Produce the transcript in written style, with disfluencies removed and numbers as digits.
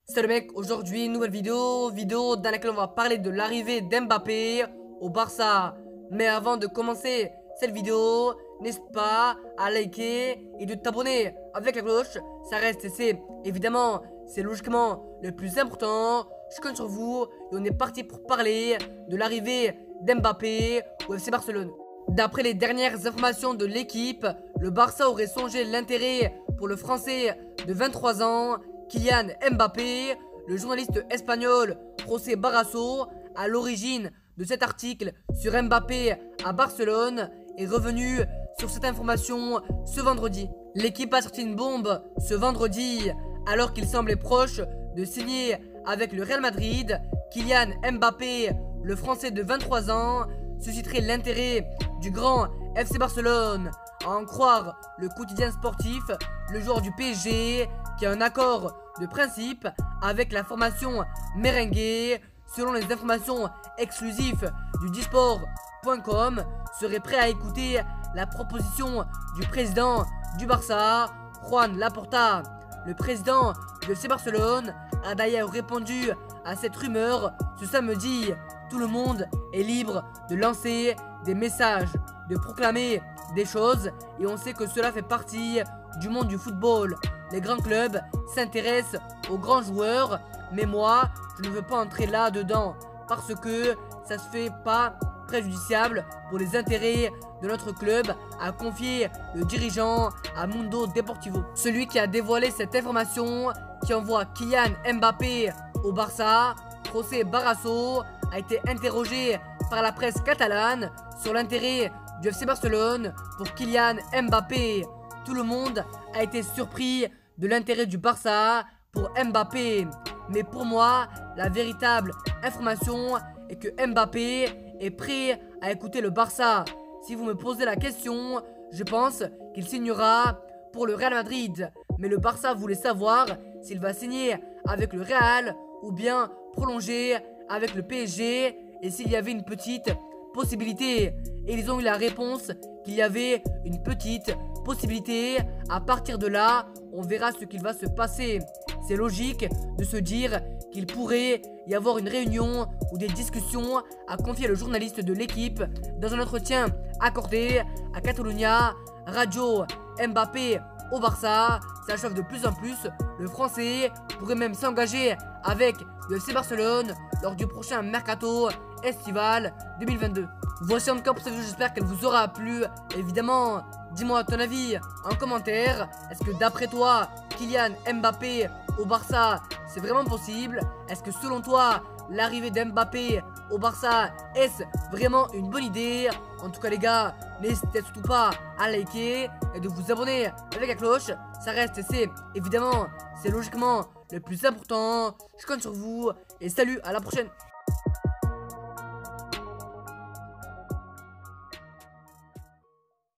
Salut mec, aujourd'hui nouvelle vidéo dans laquelle on va parler de l'arrivée d'Mbappé au Barça. Mais avant de commencer cette vidéo, n'hésite pas à liker et de t'abonner avec la cloche. Ça reste et c'est logiquement le plus important. Je compte sur vous et on est parti pour parler de l'arrivée d'Mbappé au FC Barcelone. D'après les dernières informations de l'équipe, le Barça aurait songé l'intérêt pour le Français de 23 ans, Kylian Mbappé. Le journaliste espagnol José Barrasso, à l'origine de cet article sur Mbappé à Barcelone, est revenu sur cette information ce vendredi. L'équipe a sorti une bombe ce vendredi alors qu'il semblait proche de signer avec le Real Madrid. Kylian Mbappé, le Français de 23 ans, susciterait l'intérêt du grand FC Barcelone. À en croire le quotidien sportif, le joueur du PSG, qui a un accord de principe avec la formation merengue, selon les informations exclusives du disport.com, serait prêt à écouter la proposition du président du Barça, Juan Laporta. Le président de FC Barcelone a d'ailleurs répondu à cette rumeur ce samedi. Tout le monde est libre de lancer des messages, de proclamer des choses, et on sait que cela fait partie du monde du football. Les grands clubs s'intéressent aux grands joueurs, mais moi, je ne veux pas entrer là-dedans parce que ça se fait pas préjudiciable pour les intérêts de notre club à confier le dirigeant à Mundo Deportivo. Celui qui a dévoilé cette information qui envoie Kylian Mbappé au Barça, José Barrasso, a été interrogé par la presse catalane sur l'intérêt du FC Barcelone pour Kylian Mbappé. Tout le monde a été surpris de l'intérêt du Barça pour Mbappé. Mais pour moi, la véritable information est que Mbappé est prêt à écouter le Barça. Si vous me posez la question, je pense qu'il signera pour le Real Madrid. Mais le Barça voulait savoir s'il va signer avec le Real ou bien prolonger avec le PSG et s'il y avait une petite possibilité. Et ils ont eu la réponse qu'il y avait une petite possibilité. À partir de là, on verra ce qu'il va se passer. C'est logique de se dire qu'il pourrait y avoir une réunion ou des discussions, a confié le journaliste de l'équipe dans un entretien accordé à Catalunya Radio. Mbappé au Barça, ça choque de plus en plus. Le Français pourrait même s'engager avec le FC Barcelone lors du prochain mercato estival 2022. Voici encore pour cette vidéo, j'espère qu'elle vous aura plu. Évidemment, dis-moi ton avis en commentaire. Est-ce que d'après toi, Kylian Mbappé au Barça, c'est vraiment possible? Est-ce que selon toi, l'arrivée d'Mbappé au Barça, est-ce vraiment une bonne idée? En tout cas les gars, n'hésitez surtout pas à liker et de vous abonner avec la cloche. Ça reste et c'est logiquement le plus important. Je compte sur vous et salut, à la prochaine.